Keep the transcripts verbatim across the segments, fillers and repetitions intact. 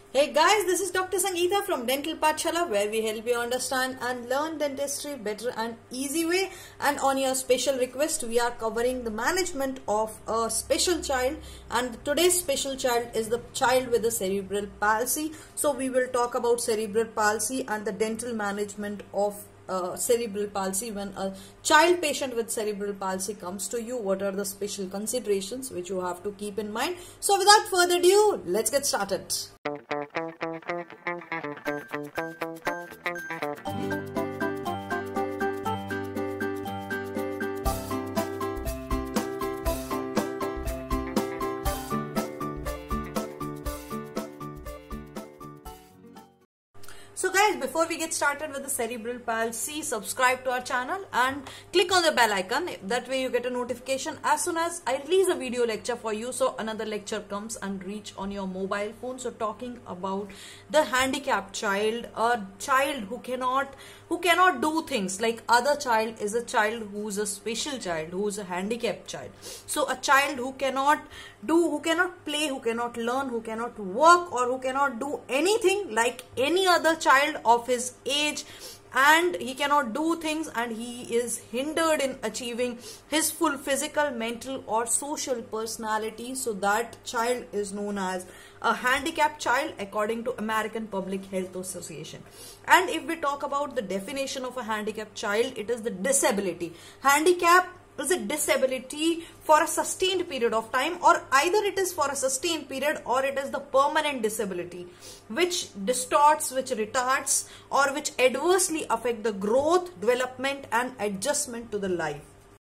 Hey guys, this is Doctor Sangeeta from Dental Pathshala, where we help you understand and learn dentistry better and easy way. And on your special request, we are covering the management of a special child, and today's special child is the child with the cerebral palsy. So we will talk about cerebral palsy and the dental management of Uh, cerebral palsy. When a child patient with cerebral palsy comes to you, what are the special considerations which you have to keep in mind? So without further ado, let's get started. So guys, before we get started with the cerebral palsy, subscribe to our channel and click on the bell icon. That way you get a notification as soon as I release a video lecture for you. So another lecture comes and reach on your mobile phone. So talking about the handicapped child, a child who cannot who cannot do things like other child is a child who's a special child, who's a handicapped child. So a child who cannot do, who cannot play, who cannot learn, who cannot work, or who cannot do anything like any other child of his age, and he cannot do things, and he is hindered in achieving his full physical, mental or social personality. So that child is known as a handicapped child according to American Public Health Association. And if we talk about the definition of a handicapped child, it is the disability. Handicap is a disability for a sustained period of time, or either it is for a sustained period or it is the permanent disability which distorts, which retards, or which adversely affect the growth, development and adjustment to the life.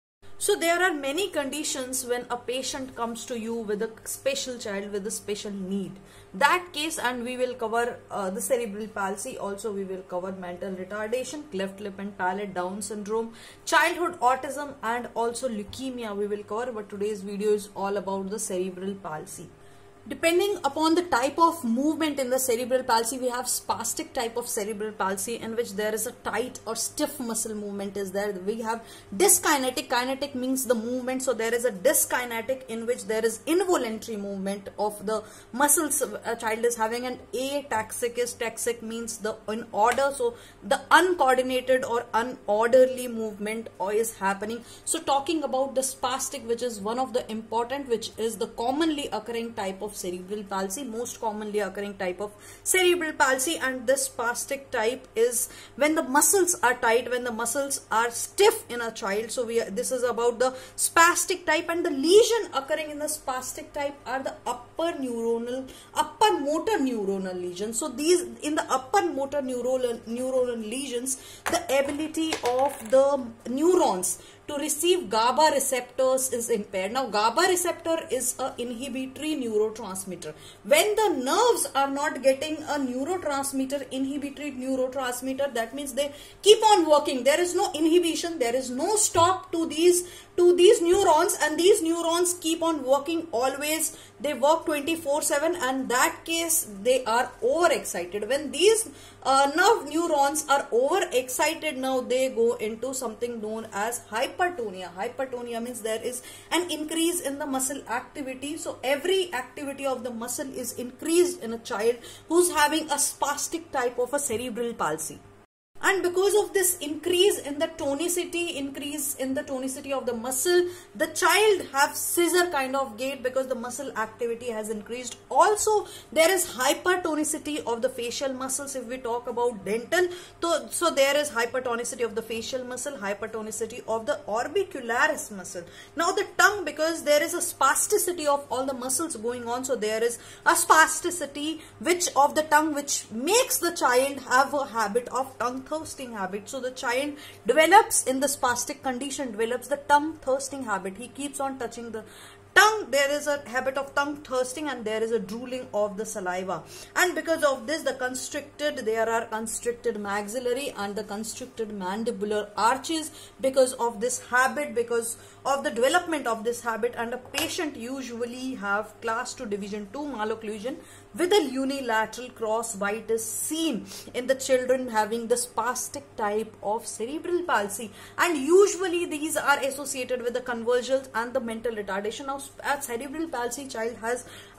So there are many conditions when a patient comes to you with a special child with a special need. That case, and we will cover uh, the cerebral palsy, also we will cover mental retardation, cleft lip and palate, Down syndrome, childhood autism and also leukemia we will cover, but today's video is all about the cerebral palsy. Depending upon the type of movement in the cerebral palsy, we have spastic type of cerebral palsy in which there is a tight or stiff muscle movement is there. We have dyskinetic. Kinetic means the movement. So there is a dyskinetic in which there is involuntary movement of the muscles a child is having. And ataxic is, taxic means the in order. So the uncoordinated or unorderly movement is happening. So talking about the spastic, which is one of the important, which is the commonly occurring type of cerebral palsy, most commonly occurring type of cerebral palsy. And this spastic type is when the muscles are tight, when the muscles are stiff in a child. So we are, this is about the spastic type, and the lesion occurring in the spastic type are the upper neuronal, upper motor neuronal lesions. So these, in the upper motor neuronal neuronal lesions, the ability of the neurons to receive GABA receptors is impaired. Now GABA receptor is a inhibitory neurotransmitter. When the nerves are not getting a neurotransmitter, inhibitory neurotransmitter, that means they keep on working. There is no inhibition, there is no stop to these to these neurons, and these neurons keep on working always. They work twenty-four seven, and that case they are overexcited. When these uh, nerve neurons are overexcited, now they go into something known as hypertonia. Hypertonia means there is an increase in the muscle activity. So every activity of the muscle is increased in a child who's having a spastic type of a cerebral palsy. And because of this increase in the tonicity, increase in the tonicity of the muscle, the child have scissor kind of gait because the muscle activity has increased. Also, there is hypertonicity of the facial muscles. If we talk about dental, so, so there is hypertonicity of the facial muscle, hypertonicity of the orbicularis muscle. Now the tongue, because there is a spasticity of all the muscles going on, so there is a spasticity which of the tongue which makes the child have a habit of tongue thirsting habit. So the child develops in the spastic condition, develops the tongue thirsting habit. He keeps on touching the tongue. There is a habit of tongue thirsting, and there is a drooling of the saliva. And because of this, the constricted, there are constricted maxillary and the constricted mandibular arches because of this habit, because of the development of this habit. And a patient usually have class two division two malocclusion with a unilateral cross bite is seen in the children having the spastic type of cerebral palsy, and usually these are associated with the convulsions and the mental retardation. Now, a cerebral palsy child has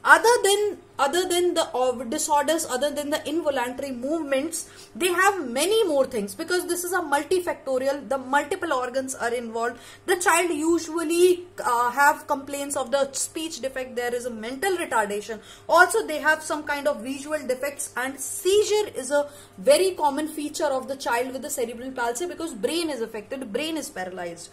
other than other than the uh, disorders, other than the involuntary movements, they have many more things, because this is a multifactorial, the multiple organs are involved. The child usually uh, have complaints of the speech defect, there is a mental retardation, also they have some kind of visual defects, and seizure is a very common feature of the child with the cerebral palsy, because brain is affected, brain is paralyzed.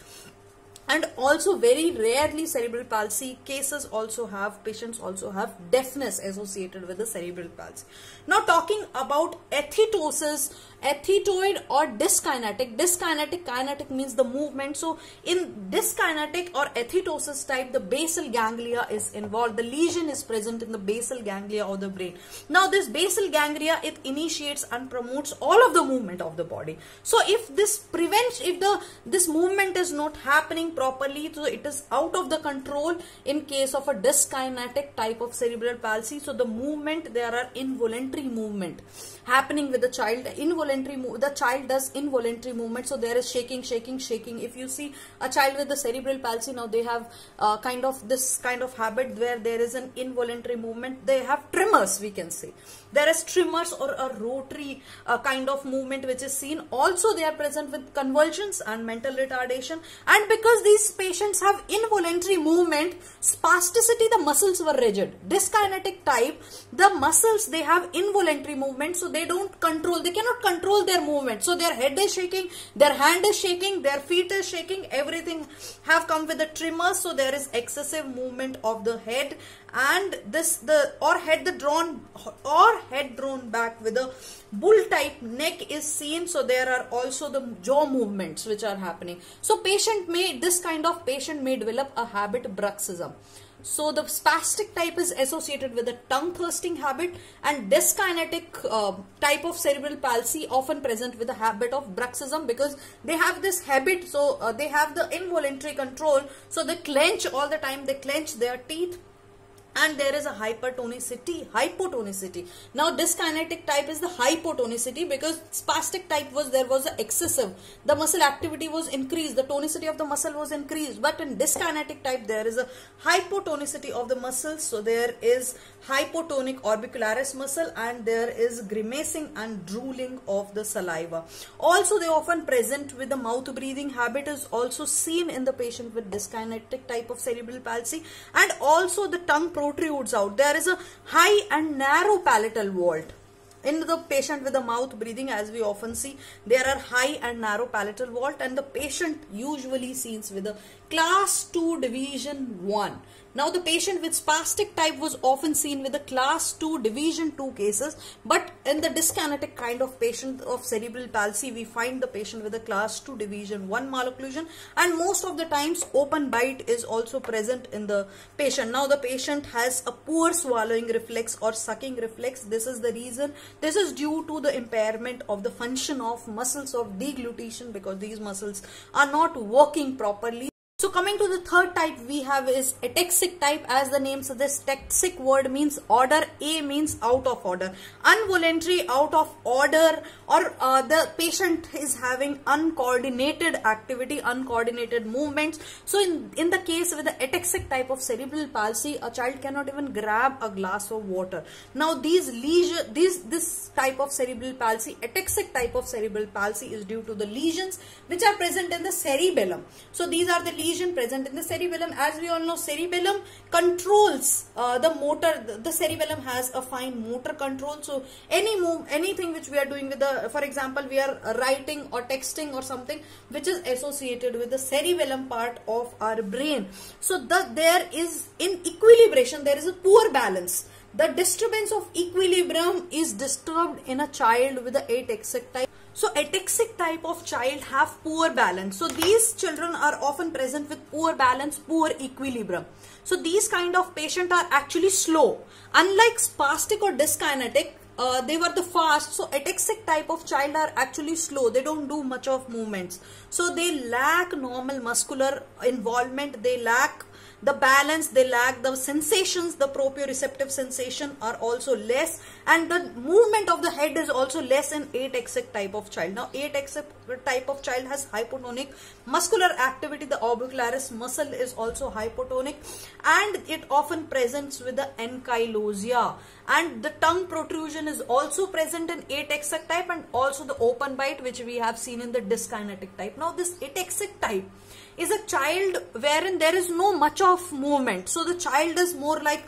And also very rarely cerebral palsy cases also have, patients also have deafness associated with the cerebral palsy. Now talking about ethetosis, ethetoid or dyskinetic. Dyskinetic, kinetic means the movement. So in dyskinetic or ethetosis type, the basal ganglia is involved. The lesion is present in the basal ganglia of the brain. Now this basal ganglia, it initiates and promotes all of the movement of the body. So if this prevents, if the this movement is not happening properly, so it is out of the control in case of a dyskinetic type of cerebral palsy. So the movement, there are involuntary movement happening with the child. Involuntary move, the child does involuntary movement, so there is shaking, shaking, shaking. If you see a child with the cerebral palsy, now they have uh, kind of this kind of habit where there is an involuntary movement. They have tremors, we can say. There is tremors or a rotary uh, kind of movement which is seen. Also they are present with convulsions and mental retardation. And because these patients have involuntary movement, spasticity, the muscles were rigid. Dyskinetic type, the muscles, they have involuntary movement, so they don't control, they cannot control their movement. So their head is shaking, their hand is shaking, their feet is shaking, everything have come with a tremor. So there is excessive movement of the head, and this the or head the drawn or head drawn back with a bull type neck is seen. So there are also the jaw movements which are happening. So patient may, this kind of patient may develop a habit bruxism. So the spastic type is associated with a tongue thirsting habit, and dyskinetic uh, type of cerebral palsy often present with a habit of bruxism, because they have this habit. So uh, they have the involuntary control, so they clench all the time, they clench their teeth. And there is a hypertonicity, hypotonicity. Now dyskinetic type is the hypotonicity, because spastic type was, there was a excessive, the muscle activity was increased, the tonicity of the muscle was increased. But in dyskinetic type there is a hypotonicity of the muscles. So there is hypotonic orbicularis muscle, and there is grimacing and drooling of the saliva. Also they often present with the mouth breathing habit is also seen in the patient with dyskinetic type of cerebral palsy. And also the tongue protrudes out. There is a high and narrow palatal vault. In the patient with the mouth breathing, as we often see, there are high and narrow palatal vault, and the patient usually seen with a class two division one. Now the patient with spastic type was often seen with a class two division two cases, but in the dyskinetic kind of patient of cerebral palsy, we find the patient with a class two division one malocclusion, and most of the times open bite is also present in the patient. Now the patient has a poor swallowing reflex or sucking reflex. This is the reason. This is due to the impairment of the function of muscles of deglutition, because these muscles are not working properly. So coming to the third type we have is ataxic type. As the name suggests, ataxic word means order, A means out of order. Involuntary, out of order, or uh, the patient is having uncoordinated activity, uncoordinated movements. So in, in the case with the ataxic type of cerebral palsy, a child cannot even grab a glass of water. Now these lesion, these, this type of cerebral palsy, ataxic type of cerebral palsy is due to the lesions which are present in the cerebellum. So these are the lesions present in the cerebellum. As we all know, cerebellum controls uh, the motor. The, the cerebellum has a fine motor control. So any move, anything which we are doing with the, for example, we are writing or texting or something which is associated with the cerebellum part of our brain. So the, there is in equilibration, there is a poor balance. The disturbance of equilibrium is disturbed in a child with the ataxic type. So ataxic type of child have poor balance. So these children are often present with poor balance, poor equilibrium. So these kind of patients are actually slow. Unlike spastic or dyskinetic, uh, they were the fast. So ataxic type of child are actually slow. They don't do much of movements. So they lack normal muscular involvement. They lack the balance, they lack the sensations, the proprioceptive sensation are also less, and the movement of the head is also less in ataxic type of child. Now ataxic type of child has hypotonic muscular activity, the orbicularis muscle is also hypotonic, and it often presents with the ankylosia, and the tongue protrusion is also present in ataxic type, and also the open bite which we have seen in the dyskinetic type. Now this ataxic type is a child wherein there is no much of movement, so the child is more like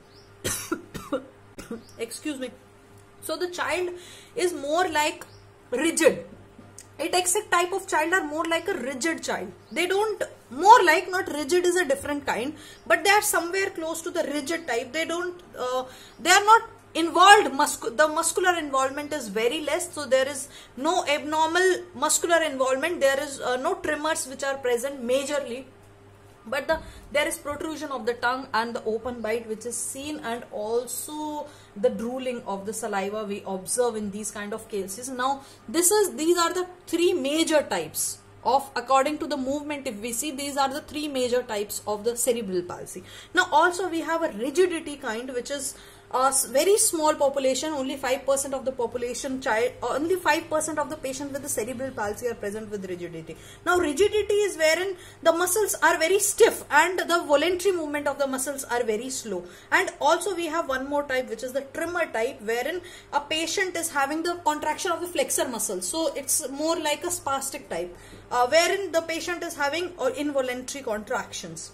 excuse me, so the child is more like rigid. Ataxic type of child are more like a rigid child. They don't, more like, not rigid is a different kind, but they are somewhere close to the rigid type. They don't, uh, they are not involved, muscu the muscular involvement is very less, so there is no abnormal muscular involvement, there is uh, no tremors which are present majorly, but the there is protrusion of the tongue and the open bite which is seen, and also the drooling of the saliva we observe in these kind of cases. Now this is these are the three major types of, according to the movement, if we see, these are the three major types of the cerebral palsy. Now also we have a rigidity kind, which is a very small population, only five percent of the population child, only five percent of the patient with the cerebral palsy are present with rigidity. Now rigidity is wherein the muscles are very stiff and the voluntary movement of the muscles are very slow. And also we have one more type, which is the tremor type, wherein a patient is having the contraction of the flexor muscle, so it's more like a spastic type, uh, wherein the patient is having or involuntary contractions.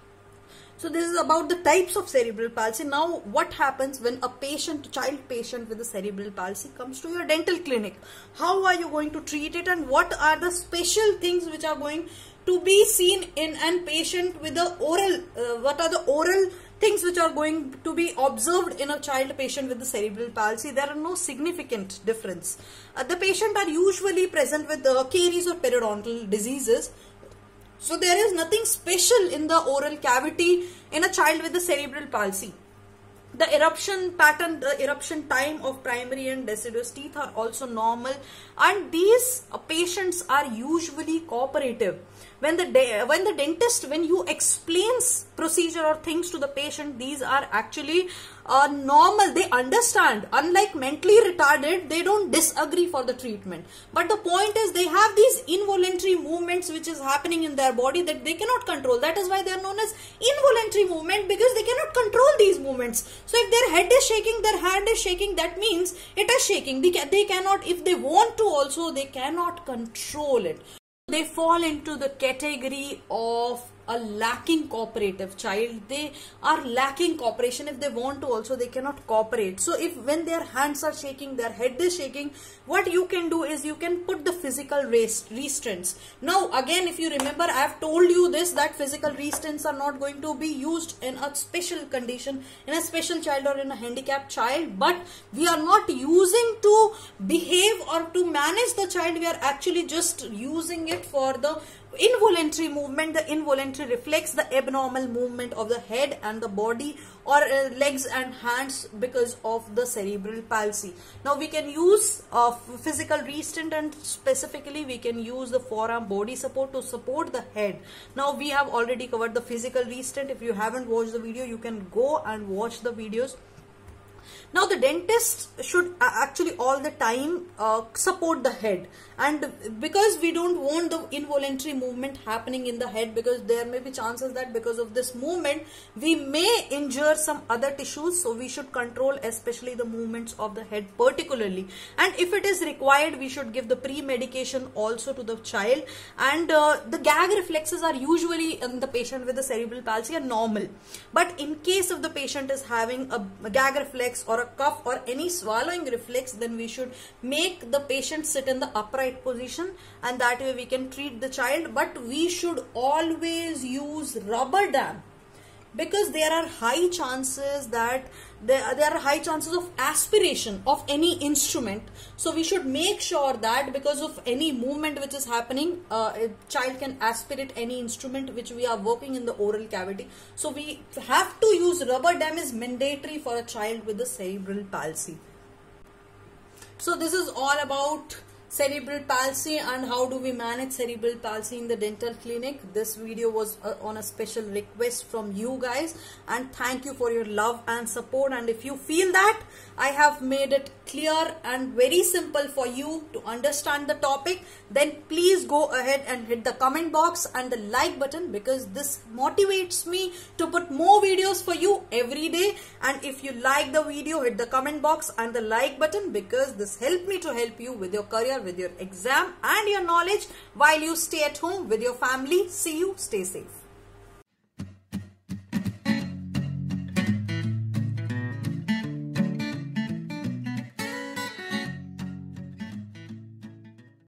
So this is about the types of cerebral palsy. Now what happens when a patient, child patient with a cerebral palsy comes to your dental clinic? How are you going to treat it, and what are the special things which are going to be seen in a patient with the oral, uh, what are the oral things which are going to be observed in a child patient with the cerebral palsy? There are no significant difference. Uh, the patient are usually present with uh, caries or periodontal diseases. So there is nothing special in the oral cavity in a child with the cerebral palsy. The eruption pattern, the eruption time of primary and deciduous teeth are also normal, and these uh, patients are usually cooperative. When the when the dentist, when you explains procedure or things to the patient, these are actually uh, normal. They understand. Unlike mentally retarded, they don't disagree for the treatment. But the point is, they have these involuntary movements which is happening in their body that they cannot control. That is why they are known as involuntary movement, because they cannot control these movements. So if their head is shaking, their hand is shaking, that means it is shaking. They, can, they cannot, if they want to also, they cannot control it. They fall into the category of a lacking cooperative child. They are lacking cooperation. If they want to also, they cannot cooperate. So if when their hands are shaking, their head is shaking, what you can do is you can put the physical restraints. Now again, if you remember, I have told you this, that physical restraints are not going to be used in a special condition, in a special child or in a handicapped child, but we are not using to behave or to manage the child. We are actually just using it for the involuntary movement, the involuntary reflex, the abnormal movement of the head and the body, or uh, legs and hands because of the cerebral palsy. Now we can use uh, physical restraint, and specifically we can use the forearm body support to support the head. Now we have already covered the physical restraint. If you haven't watched the video, you can go and watch the videos. Now the dentist should actually all the time uh, support the head, and because we don't want the involuntary movement happening in the head, because there may be chances that because of this movement we may injure some other tissues, so we should control especially the movements of the head particularly. And if it is required, we should give the pre-medication also to the child. And uh, the gag reflexes are usually in the patient with the cerebral palsy are normal, but in case of the patient is having a, a gag reflex or a cough or any swallowing reflex, then we should make the patient sit in the upright position, and that way we can treat the child. But we should always use rubber dam, because there are high chances that there, there are high chances of aspiration of any instrument. So we should make sure that because of any movement which is happening, uh, a child can aspirate any instrument which we are working in the oral cavity. So we have to use rubber dam is mandatory for a child with the cerebral palsy. So this is all about cerebral palsy and how do we manage cerebral palsy in the dental clinic. This video was uh, on a special request from you guys, and thank you for your love and support. And if you feel that I have made it clear and very simple for you to understand the topic, then please go ahead and hit the comment box and the like button, because this motivates me to put more videos for you every day. And if you like the video, hit the comment box and the like button, because this helps me to help you with your career, with your exam and your knowledge while you stay at home with your family. See you, stay safe.